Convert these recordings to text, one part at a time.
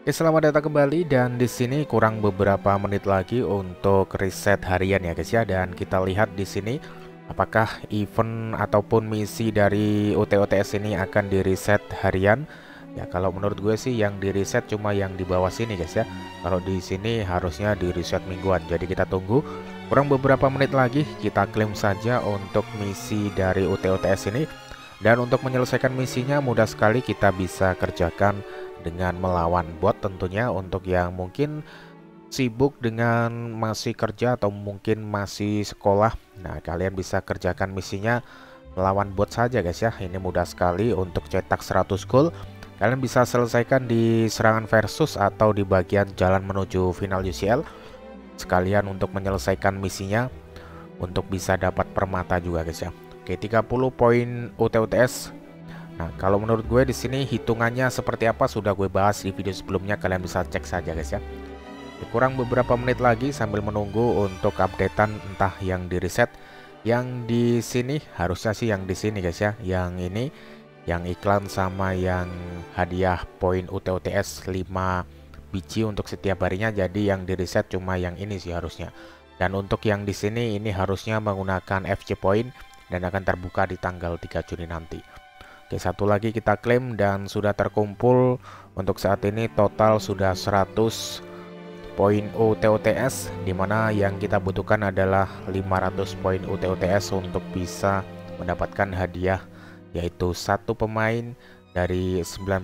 Oke, selamat datang kembali dan di sini kurang beberapa menit lagi untuk reset harian ya guys ya, dan kita lihat di sini apakah event ataupun misi dari UTOTS ini akan di reset harian. Ya kalau menurut gue sih yang di reset cuma yang di bawah sini guys ya. Kalau di sini harusnya di reset mingguan. Jadi kita tunggu kurang beberapa menit lagi, kita klaim saja untuk misi dari UTOTS ini. Dan untuk menyelesaikan misinya mudah sekali, kita bisa kerjakan dengan melawan bot tentunya. Untuk yang mungkin sibuk dengan masih kerja atau mungkin masih sekolah, nah kalian bisa kerjakan misinya melawan bot saja guys ya. Ini mudah sekali untuk cetak 100 gol. Kalian bisa selesaikan di serangan versus atau di bagian jalan menuju final UCL. Sekalian untuk menyelesaikan misinya untuk bisa dapat permata juga guys ya. Oke, 30 poin UTUTS. Nah, kalau menurut gue di sini hitungannya seperti apa sudah gue bahas di video sebelumnya, kalian bisa cek saja guys ya. Kurang beberapa menit lagi sambil menunggu untuk updatean entah yang di reset. Yang di sini harusnya sih yang di sini guys ya. Yang ini yang iklan sama yang hadiah poin UTUTS 5 biji untuk setiap harinya. Jadi yang di reset cuma yang ini sih harusnya. Dan untuk yang di sini ini harusnya menggunakan FC point dan akan terbuka di tanggal 3 Juni nanti. Oke, satu lagi kita klaim dan sudah terkumpul untuk saat ini total sudah 100 poin UTOTS, dimana yang kita butuhkan adalah 500 poin UTOTS untuk bisa mendapatkan hadiah, yaitu satu pemain dari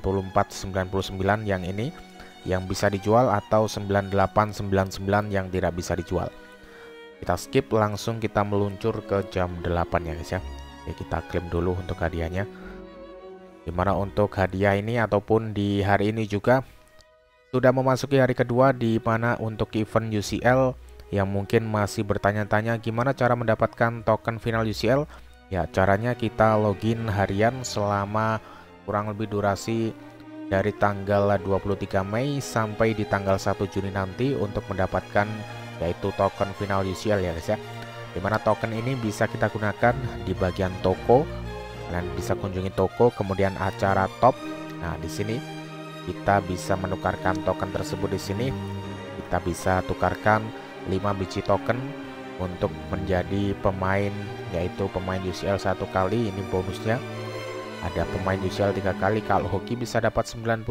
94-99 yang ini yang bisa dijual atau 98-99 yang tidak bisa dijual. Kita skip, langsung kita meluncur ke jam 8 ya guys ya. Oke, kita klaim dulu untuk hadiahnya. Dimana untuk hadiah ini ataupun di hari ini juga sudah memasuki hari kedua, di mana untuk event UCL yang mungkin masih bertanya-tanya gimana cara mendapatkan token final UCL. Ya caranya kita login harian selama kurang lebih durasi dari tanggal 23 Mei sampai di tanggal 1 Juni nanti untuk mendapatkan yaitu token final UCL ya guys ya. Dimana token ini bisa kita gunakan di bagian toko, dan bisa kunjungi toko, kemudian acara top. Nah di sini kita bisa menukarkan token tersebut. Di sini kita bisa tukarkan 5 biji token untuk menjadi pemain, yaitu pemain UCL satu kali. Ini bonusnya ada pemain UCL 3 kali. Kalau hoki bisa dapat 95,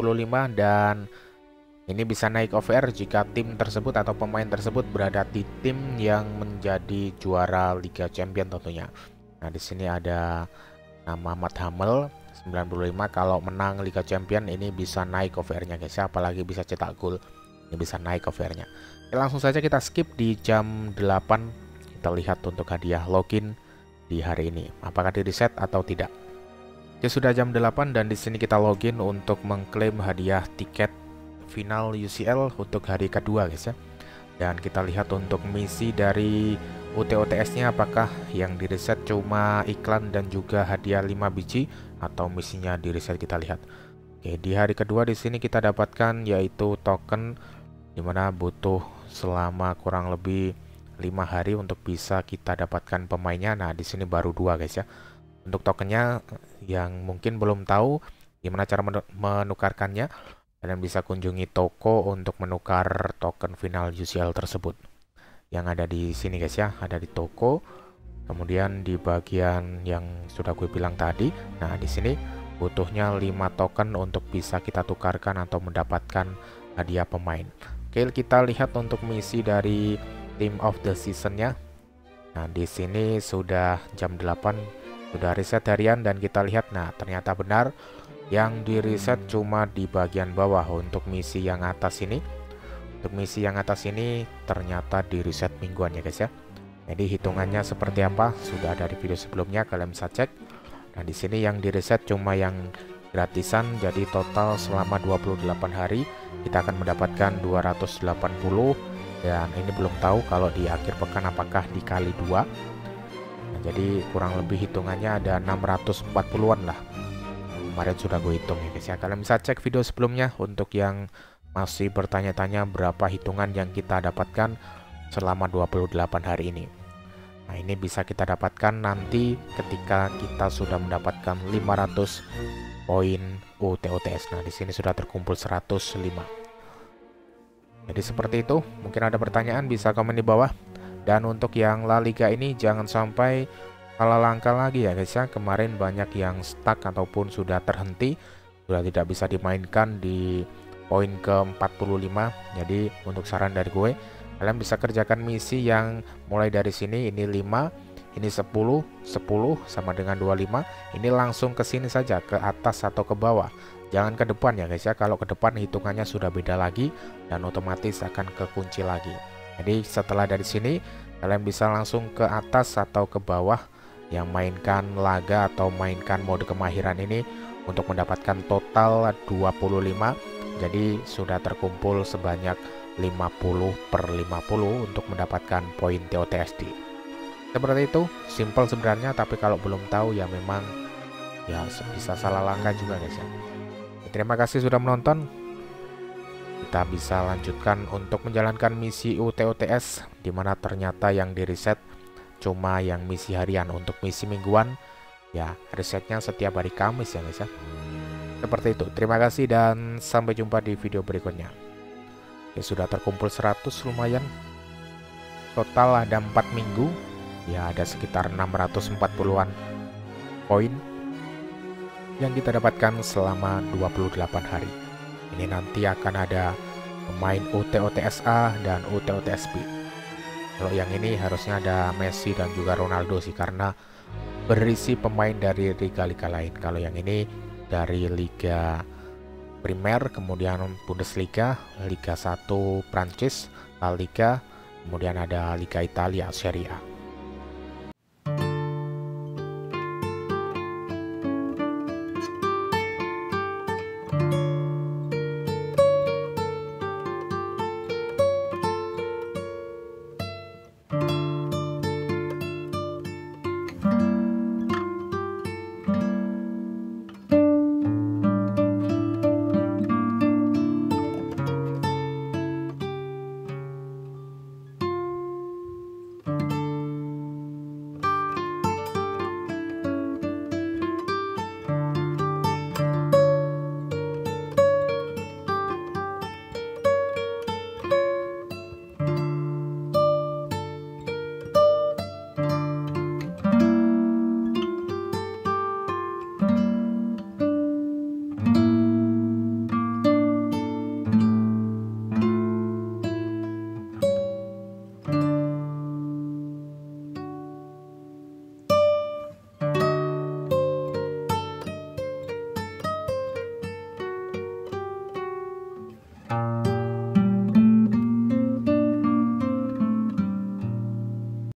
dan ini bisa naik OVR jika tim tersebut atau pemain tersebut berada di tim yang menjadi juara Liga Champion tentunya. Nah, di sini ada nama Matt Hamel 95. Kalau menang Liga Champion ini bisa naik OVR-nya guys, apalagi bisa cetak gol. Ini bisa naik OVR-nya. Langsung saja kita skip di jam 8. Kita lihat untuk hadiah login di hari ini apakah di reset atau tidak. Oke, sudah jam 8 dan di sini kita login untuk mengklaim hadiah tiket final UCL untuk hari kedua guys ya. Dan kita lihat untuk misi dari UTOTS-nya apakah yang di reset cuma iklan dan juga hadiah 5 biji atau misinya di reset, kita lihat. Oke, di hari kedua di sini kita dapatkan yaitu token, dimana butuh selama kurang lebih 5 hari untuk bisa kita dapatkan pemainnya. Nah, di sini baru 2 guys ya. Untuk tokennya yang mungkin belum tahu gimana cara menukarkannya, kalian bisa kunjungi toko untuk menukar token final UCL tersebut. Yang ada di sini guys ya, ada di toko. Kemudian di bagian yang sudah gue bilang tadi, nah di sini butuhnya 5 token untuk bisa kita tukarkan atau mendapatkan hadiah pemain. Oke, kita lihat untuk misi dari Team of the Season-nya. Nah, di sini sudah jam 8, sudah reset harian dan kita lihat, nah ternyata benar yang di reset cuma di bagian bawah. Untuk misi yang atas ini, untuk misi yang atas ini ternyata di reset mingguan ya guys ya. Jadi hitungannya seperti apa sudah ada di video sebelumnya, kalian bisa cek. Nah di sini yang di reset cuma yang gratisan, jadi total selama 28 hari kita akan mendapatkan 280, dan ini belum tahu kalau di akhir pekan apakah dikali 2. Nah, jadi kurang lebih hitungannya ada 640-an lah. Kemarin sudah gue hitung ya guys ya. Kalian bisa cek video sebelumnya untuk yang masih bertanya-tanya berapa hitungan yang kita dapatkan selama 28 hari ini. Nah, ini bisa kita dapatkan nanti ketika kita sudah mendapatkan 500 poin UTOTS. Nah, di sini sudah terkumpul 105. Jadi seperti itu, mungkin ada pertanyaan bisa komen di bawah. Dan untuk yang La Liga ini jangan sampai kalah langkah lagi ya guys ya. Kemarin banyak yang stuck ataupun sudah terhenti, sudah tidak bisa dimainkan di poin ke-45. Jadi untuk saran dari gue, kalian bisa kerjakan misi yang mulai dari sini, ini 5, ini 10, 10 sama dengan 25. Ini langsung ke sini saja, ke atas atau ke bawah. Jangan ke depan ya guys ya. Kalau ke depan hitungannya sudah beda lagi dan otomatis akan kekunci lagi. Jadi setelah dari sini kalian bisa langsung ke atas atau ke bawah yang mainkan laga atau mainkan mode kemahiran ini untuk mendapatkan total 25. Jadi sudah terkumpul sebanyak 50/50 untuk mendapatkan poin TOTSD. Seperti itu, simple sebenarnya, tapi kalau belum tahu ya memang ya bisa salah langkah juga guys ya. Terima kasih sudah menonton. Kita bisa lanjutkan untuk menjalankan misi UTOTS, dimana ternyata yang di reset cuma yang misi harian. Untuk misi mingguan ya resetnya setiap hari Kamis ya guys ya. Seperti itu. Terima kasih dan sampai jumpa di video berikutnya. Ya, sudah terkumpul 100 lumayan. Total ada 4 minggu. Ya ada sekitar 640-an poin yang kita dapatkan selama 28 hari. Ini nanti akan ada pemain UTOTSA dan UTOTSB. Kalau yang ini harusnya ada Messi dan juga Ronaldo sih, karena berisi pemain dari liga-liga lain. Kalau yang ini dari Liga Primer, kemudian Bundesliga, Liga 1 Prancis, La Liga, kemudian ada Liga Italia, Serie A.